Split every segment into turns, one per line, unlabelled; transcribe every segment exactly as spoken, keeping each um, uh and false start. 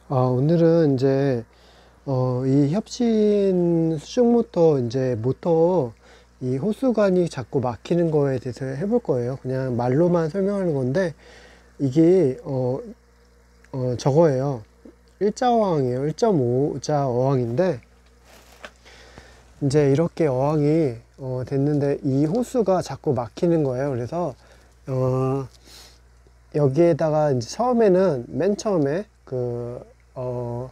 아, 오늘은 이제 어, 이 협신 수중 모터 이제 모터 이 호수관이 자꾸 막히는 거에 대해서 해볼 거예요. 그냥 말로만 설명하는 건데 이게 어, 어 저거예요. 일자 어항이에요. 일 점 오자 어항인데 이제 이렇게 어항이 어, 됐는데 이 호수가 자꾸 막히는 거예요. 그래서 어, 여기에다가 이제 처음에는 맨 처음에 그 어,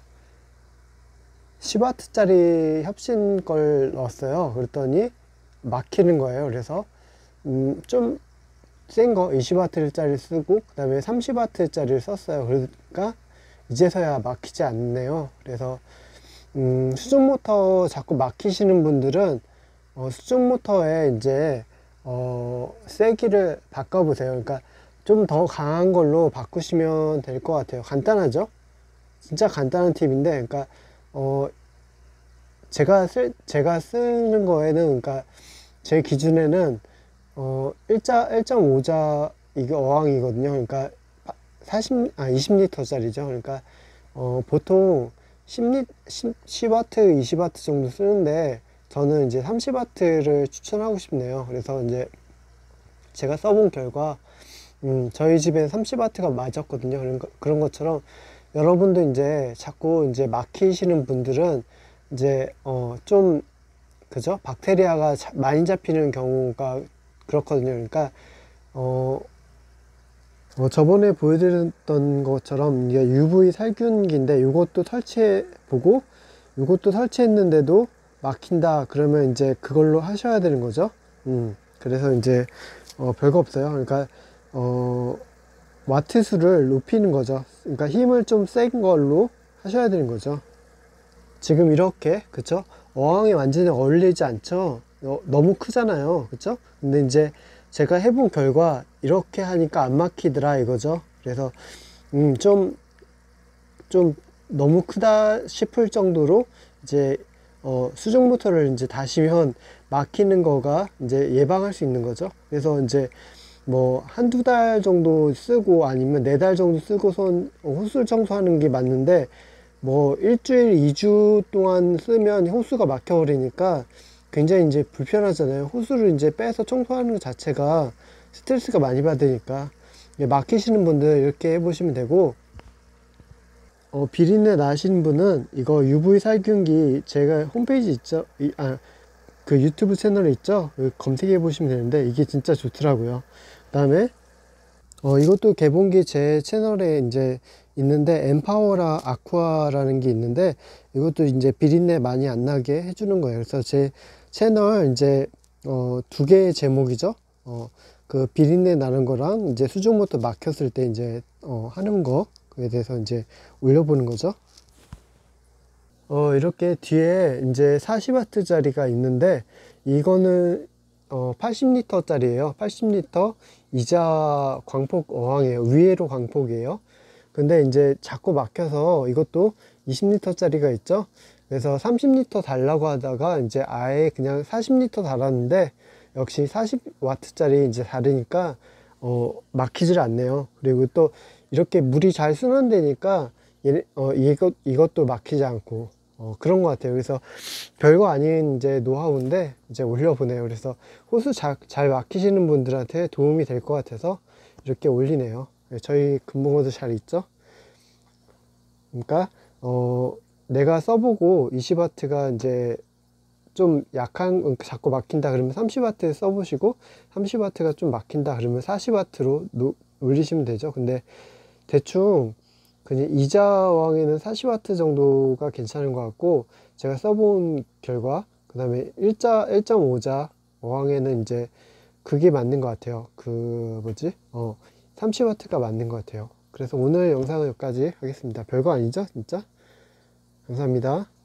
십 와트짜리 협신 걸 넣었어요. 그랬더니 막히는 거예요. 그래서 음, 좀 센 거 이십 와트짜리 쓰고 그 다음에 삼십 와트짜리를 썼어요. 그러니까 이제서야 막히지 않네요. 그래서 음, 수중 모터 자꾸 막히시는 분들은 어, 수중 모터에 이제 어, 세기를 바꿔보세요. 그러니까 좀 더 강한 걸로 바꾸시면 될 것 같아요. 간단하죠? 진짜 간단한 팁인데, 그러니까 어, 제가 쓸 제가 쓰는 거에는, 그러니까 제 기준에는 어 일자 일 점 오자 이게 어항이거든요. 그러니까 사십 아 이십 리터짜리죠. 그러니까 어 보통 십 리 십 와트 이십 와트 정도 쓰는데 저는 이제 삼십 와트를 추천하고 싶네요. 그래서 이제 제가 써본 결과 음 저희 집에 삼십 와트가 맞았거든요. 그런 거, 그런 것처럼 여러분도 이제 자꾸 이제 막히시는 분들은 이제 어좀 그죠? 박테리아가 자- 많이 잡히는 경우가 그렇거든요. 그러니까 어, 어, 저번에 보여드렸던 것처럼 이게 유브이 살균기인데 이것도 설치해 보고 이것도 설치했는데도 막힌다 그러면 이제 그걸로 하셔야 되는 거죠. 음, 그래서 이제 어, 별거 없어요. 그러니까 어, 와트 수를 높이는 거죠. 그러니까 힘을 좀 센 걸로 하셔야 되는 거죠. 지금 이렇게 그쵸 어항이 완전히 어울리지 않죠. 어, 너무 크잖아요. 그쵸 근데 이제 제가 해본 결과 이렇게 하니까 안 막히더라 이거죠. 그래서 음, 좀, 좀 너무 크다 싶을 정도로 이제 어, 수중 모터를 이제 다시면 막히는 거가 이제 예방할 수 있는 거죠. 그래서 이제 뭐 한두 달 정도 쓰고 아니면 네 달 정도 쓰고선 호수 청소하는 게 맞는데 뭐 일주일, 이 주 동안 쓰면 호수가 막혀버리니까 굉장히 이제 불편하잖아요. 호수를 이제 빼서 청소하는 것 자체가 스트레스가 많이 받으니까 막히시는 분들 이렇게 해보시면 되고 어, 비린내 나시는 분은 이거 유브이 살균기 제가 홈페이지 있죠? 이, 아, 그 유튜브 채널에 있죠? 그 검색해 보시면 되는데 이게 진짜 좋더라고요. 그 다음에 어, 이것도 개봉기 제 채널에 이제 있는데 엠파워라 아쿠아라는 게 있는데 이것도 이제 비린내 많이 안 나게 해주는 거예요. 그래서 제 채널 이제 어, 두 개의 제목이죠. 어, 그 비린내 나는 거랑 이제 수중모터 막혔을 때 이제 어, 하는 거에 대해서 이제 올려보는 거죠. 어, 이렇게 뒤에 이제 사십 와트짜리가 있는데 이거는 어, 팔십 리터짜리예요. 팔십 리터 이자 광폭 어항이에요. 위에로 광폭이에요. 근데 이제 자꾸 막혀서 이것도 이십 리터짜리가 있죠. 그래서 삼십 리터 달라고 하다가 이제 아예 그냥 사십 리터 달았는데 역시 사십 와트짜리 이제 다르니까 어, 막히질 않네요. 그리고 또 이렇게 물이 잘 순환되니까 얘, 어, 이것, 이것도 막히지 않고 어, 그런 것 같아요. 그래서 별거 아닌 이제 노하우인데 이제 올려보네요. 그래서 호수 잘, 잘 막히시는 분들한테 도움이 될 것 같아서 이렇게 올리네요. 네, 저희 금붕어도 잘 있죠. 그러니까 어, 내가 써보고 이십 와트가 이제 좀 약한 자꾸 막힌다 그러면 삼십 와트 써보시고 삼십 와트가 좀 막힌다 그러면 사십 와트로 노, 올리시면 되죠. 근데 대충 그냥 이자왕에는 사십 와트 정도가 괜찮은 것 같고 제가 써본 결과 그 다음에 일자 일 점 오자 어항에는 이제 그게 맞는 것 같아요. 그 뭐지 어 삼십 와트가 맞는 것 같아요. 그래서 오늘 영상은 여기까지 하겠습니다. 별거 아니죠 진짜. 감사합니다.